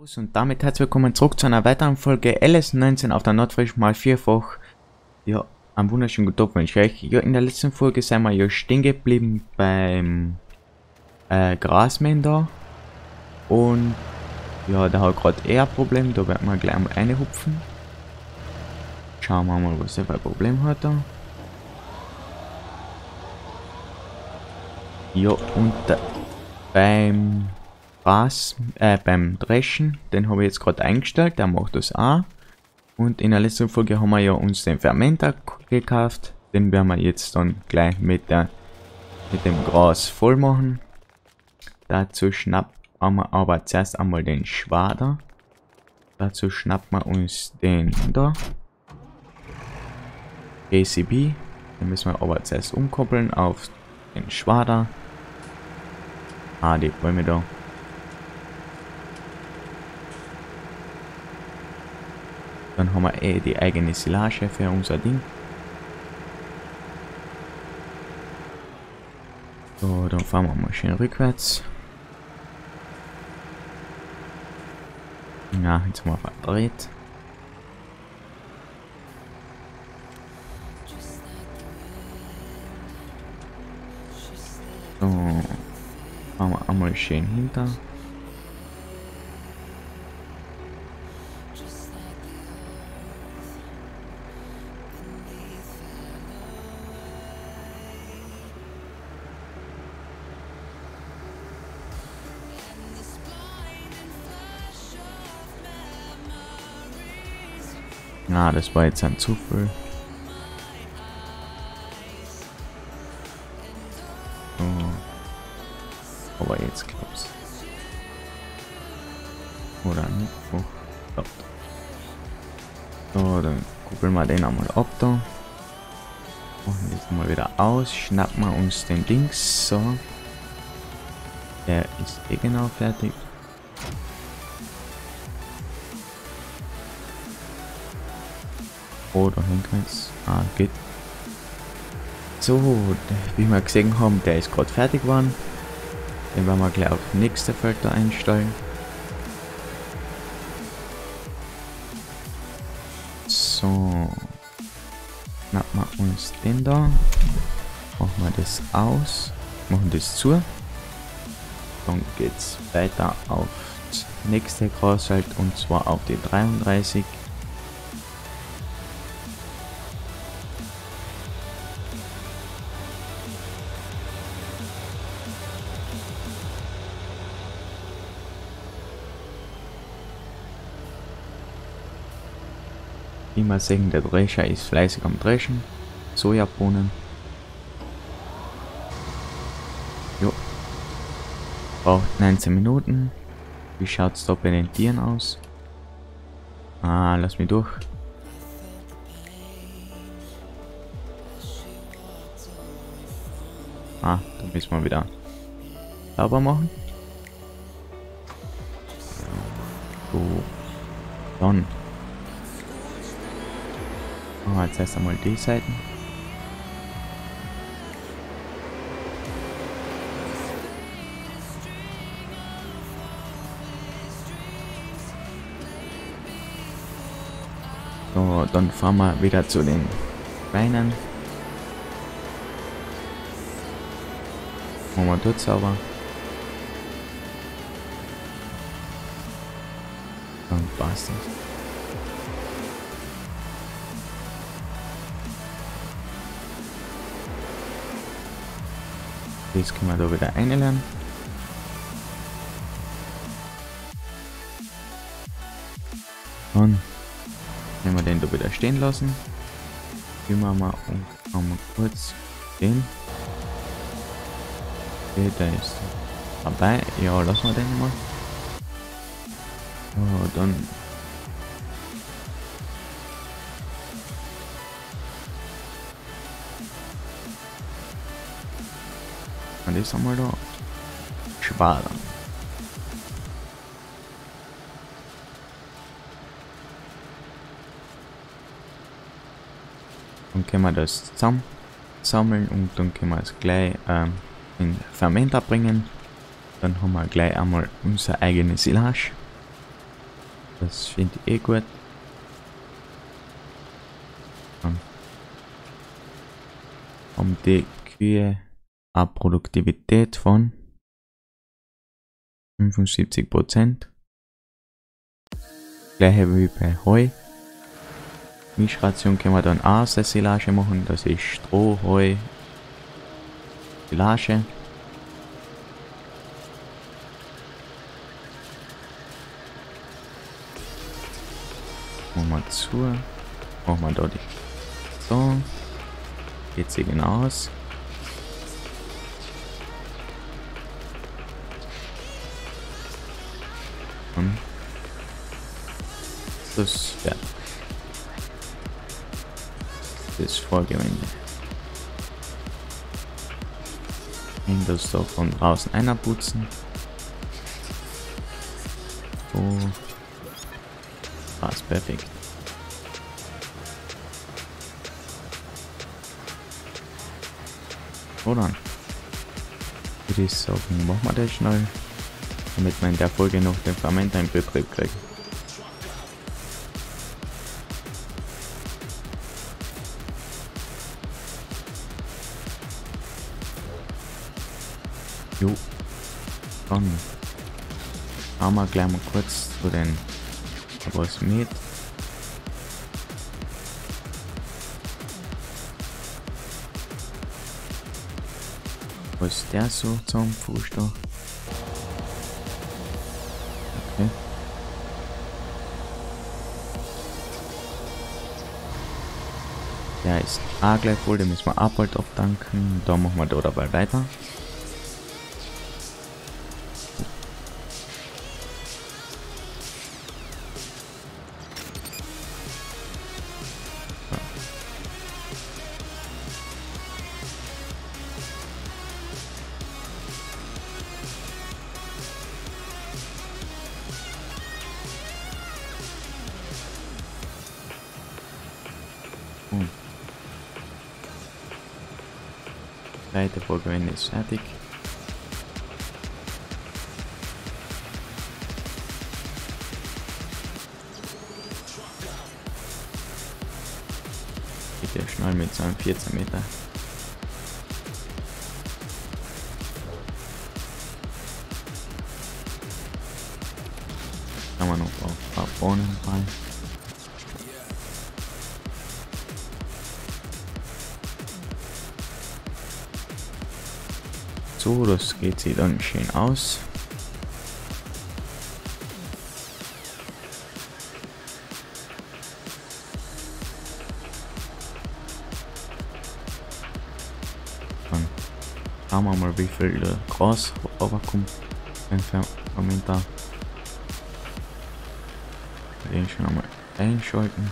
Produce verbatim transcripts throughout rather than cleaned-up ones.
Und damit herzlich willkommen zurück zu einer weiteren Folge L S neunzehn auf der Nordfrisch mal vierfach. Ja, einen wunderschönen guten Tag wünsche ich euch. Ja, in der letzten Folge sind wir ja stehen geblieben beim äh, Grasmähen da. Und ja, da hat gerade eher ein Problem, da werden wir gleich mal reinhupfen. Schauen wir mal, was er für ein Problem hat da. Ja, und äh, beim Gras, äh, beim Dreschen, den habe ich jetzt gerade eingestellt, der macht das auch. Und in der letzten Folge haben wir ja uns den Fermenter gekauft, den werden wir jetzt dann gleich mit, der, mit dem Gras voll machen. Dazu schnappen wir aber zuerst einmal den Schwader. Dazu schnappen wir uns den da. A C B. Den müssen wir aber zuerst umkoppeln auf den Schwader. Ah, die Bäume da. Dann haben wir eh die eigene Silage für unser Ding. So, dann fahren wir mal schön rückwärts. Ja, jetzt haben wir verdreht. So, fahren wir einmal schön hinter. Na, ah, das war jetzt ein Zufall. So. Aber jetzt klappt's. Oder nicht? Oh, klappt. So, dann kuppeln wir den einmal ab da. Machen das mal wieder aus. Schnappen wir uns den Dings. So. Der ist eh genau fertig. Oh, da hängt jetzt. Ah, geht. So, wie wir gesehen haben, der ist gerade fertig geworden. Den werden wir gleich auf das nächste Feld da einstellen. So. Schnappen wir uns den da. Machen wir das aus. Machen das zu. Dann geht's weiter auf das nächste Grasfeld und zwar auf die dreiunddreißig. Wie wir sehen, der Drescher ist fleißig am Dreschen. Sojabohnen. Jo. Braucht neunzehn Minuten. Wie schaut es da bei den Tieren aus? Ah, lass mich durch. Ah, da müssen wir wieder sauber machen. So. Dann. Oh, jetzt erst einmal die Seiten. So, dann fahren wir wieder zu den Beinen. Machen wir dort sauber. Dann passt das. Jetzt können wir da wieder einlernen. Dann nehmen wir den da wieder stehen lassen. Gehen wir mal und einmal kurz den. Okay, der ist dabei. Ja, lassen wir den mal. So, dann. Und das einmal da. Schwader. Dann können wir das zusammen sammeln und dann können wir es gleich ähm, in den Fermenter bringen. Dann haben wir gleich einmal unsere eigene Silage. Das finde ich eh gut. Dann haben die Kühe eine Produktivität von fünfundsiebzig Prozent. Gleiche wie bei Heu. Mischration können wir dann auch eine Silage machen. Das ist Stroh, Heu, Silage. Machen wir zu. Machen wir da die. So. Geht sie genau aus. Und das fertig. Das Vorgewende. Und das da von draußen einputzen. So. Passt perfekt. So dann. Würde ich sagen, machen wir das schnell, damit wir in der Folge noch den Fermenter in Betrieb kriegen. Jo, dann schauen wir gleich mal kurz zu den was mit. Was der so zum Fußstach? Okay. Der ist auch gleich voll, den müssen wir auch bald abdanken. Da machen wir da dabei weiter. Hm. Zweite Vorgewende ist fertig. Geht ja schnell mit so einem vierzehn Meter. Kann man noch auf ein paar Bohnen rein. So, das geht sie dann schön aus. Dann schauen wir mal, wie viel Gras runterkommt beim Fermenter. Den schon einmal einschalten.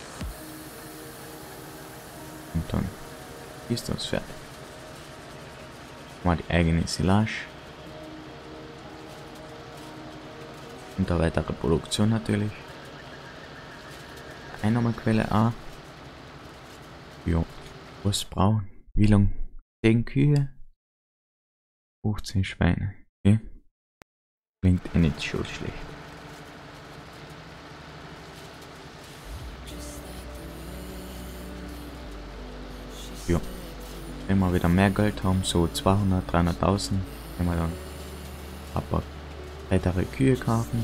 Und dann ist das fertig. Mal die eigene Silage. Und eine weitere Produktion natürlich. Einnahmequelle auch. Ja, was brauchen? Wie lang? zehn Kühe? fünfzehn Schweine. Okay. Klingt eh nicht so schlecht. Ja. Wenn wir wieder mehr Geld haben, so zweihundert, dreihunderttausend, können wir dann ein paar weitere Kühe kaufen.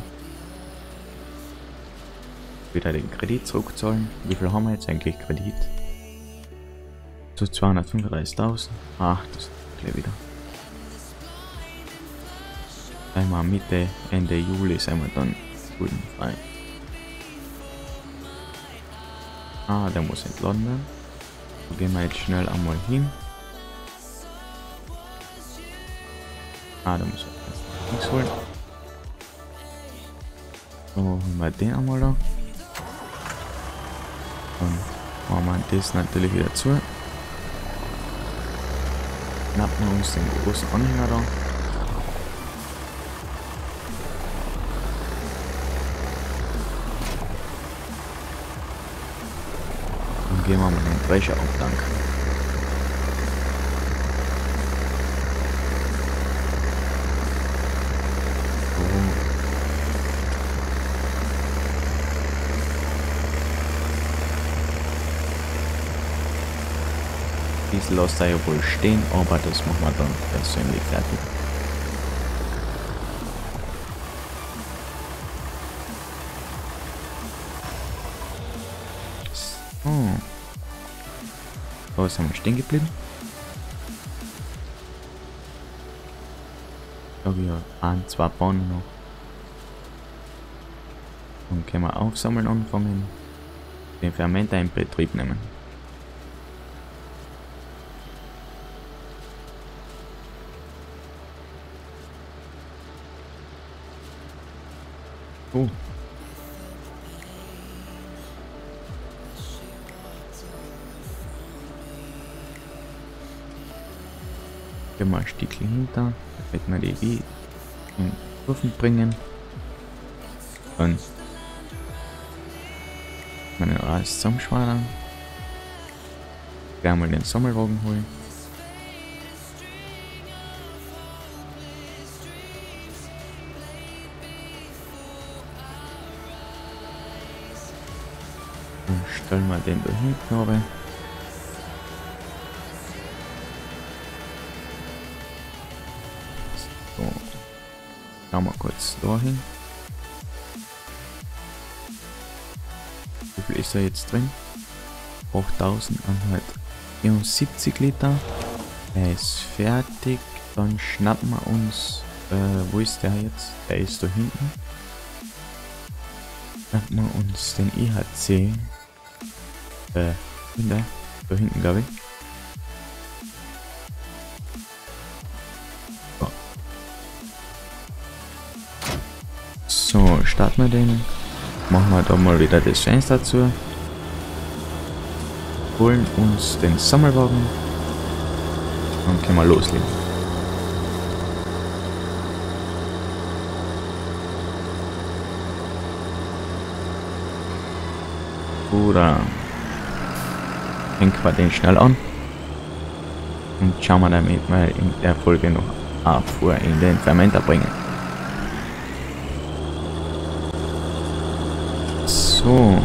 Wieder den Kredit zurückzahlen. Wie viel haben wir jetzt eigentlich Kredit? So zweihundertfünfunddreißigtausend. Ach, das ist gleich wieder. Einmal Mitte, Ende Juli sind wir dann schuldenfrei. Ah, der muss entladen werden. Da gehen wir jetzt schnell einmal hin. Ah, da muss ich nichts holen. So, holen wir den einmal da. Dann machen wir das natürlich wieder zu. Schnappen wir uns den großen Anhänger da. Dann gehen wir mal den Drescher abdanken. Das lässt er ja wohl stehen, aber das machen wir dann persönlich fertig. So. Da sind wir stehen geblieben. Da habe ich ja ein, zwei Bahnen noch. Dann können wir aufsammeln anfangen. Den Fermenter in Betrieb nehmen. Oh. Gehen wir ein Stückchen hinter, damit wir die wie in den Ofen bringen. Dann meine alles zusammenschwadern. Gleich mal den Sammelwagen holen. Dann stellen wir den da hinten runter. So. Schauen wir kurz dahin. Wie viel ist da jetzt drin? achttausendeinhundertvierundsiebzig Liter. Er ist fertig. Dann schnappen wir uns. Äh, wo ist der jetzt? Der ist da hinten. Schnappen wir uns den I H C. Äh, da, da hinten, glaube ich. Oh. So, starten wir den. Machen wir da mal wieder das Fenster dazu. Holen uns den Sammelwagen. Dann können wir loslegen. Oder hängen wir den schnell an. Und schauen wir damit mal in der Folge noch Abfuhr in den Fermenter bringen. So.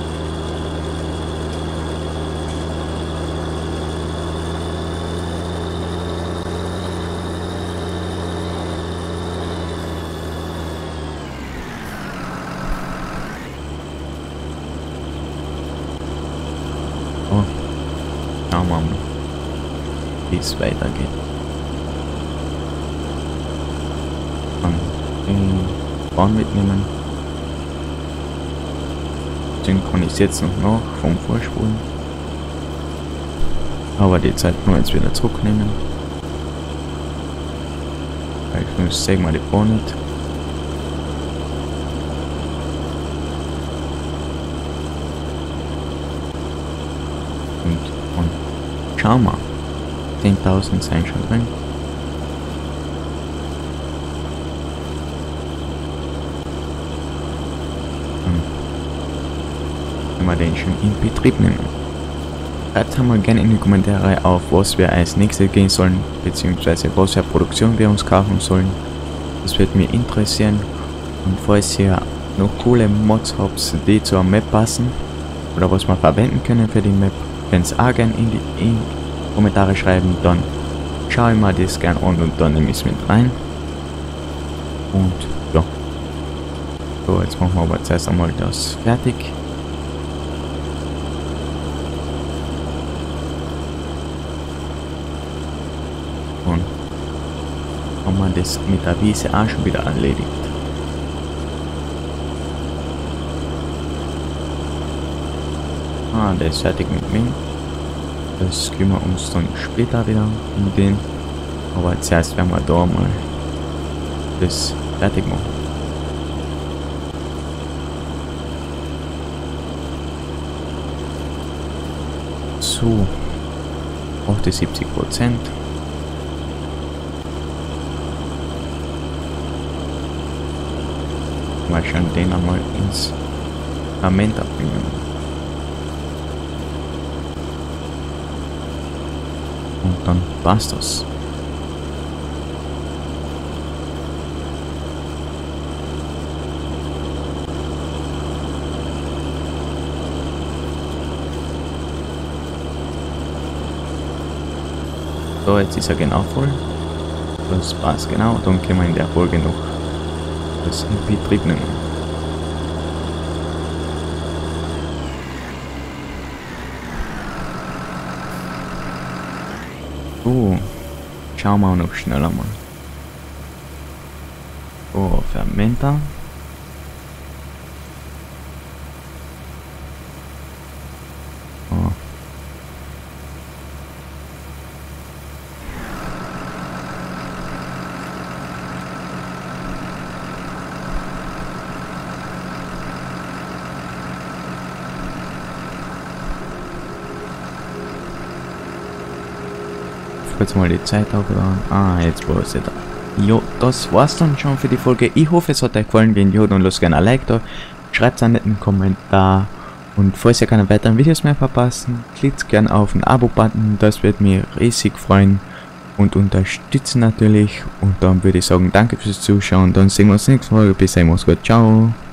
Oh. Schauen wir mal, wie es weitergeht. Dann den Bahn mitnehmen. Synchronisiert es noch nach vom Vorspulen. Aber die Zeit nur jetzt wieder zurücknehmen. Weil sonst sehen wir die Bahn nicht. Und, und schauen wir. zehntausend sind schon drin. Wir den schon in Betrieb nehmen. Schreibt mal gerne in die Kommentare auf, was wir als nächstes gehen sollen, beziehungsweise was für Produktion wir uns kaufen sollen. Das wird mich interessieren. Und falls ihr noch coole Mods habt, die zur Map passen oder was wir verwenden können für die Map, könnt ihr auch gerne in die in Kommentare schreiben. Dann schaue ich mir das gerne an und dann nehme ich es mit rein. Und ja. So, jetzt machen wir aber zuerst einmal das fertig. Und haben wir das mit der Wiese auch schon wieder erledigt. Ah, der ist fertig mit mir. Das kümmern wir uns dann später wieder um den. Aber zuerst werden wir da mal das fertig machen. So, achtundsiebzig Prozent. Mal schon den einmal ins Fermenter bringen. Und dann war's das. jetzt ist er genau voll. Das passt genau, dann können wir in der Folge noch das in Betrieb nehmen. So, schauen wir auch noch schneller mal. So, Fermenter. Oh. Jetzt mal die Zeit aufladen. Ah, jetzt war es da. Jo, das war's dann schon für die Folge. Ich hoffe, es hat euch gefallen. Wenn ja, dann lasst gerne ein Like da. Schreibt einen netten Kommentar. Und falls ihr keine weiteren Videos mehr verpassen, klickt gerne auf den Abo-Button. Das wird mich riesig freuen und unterstützen natürlich. Und dann würde ich sagen, danke fürs Zuschauen. Dann sehen wir uns nächstes Mal. Bis dahin, macht's gut. Ciao.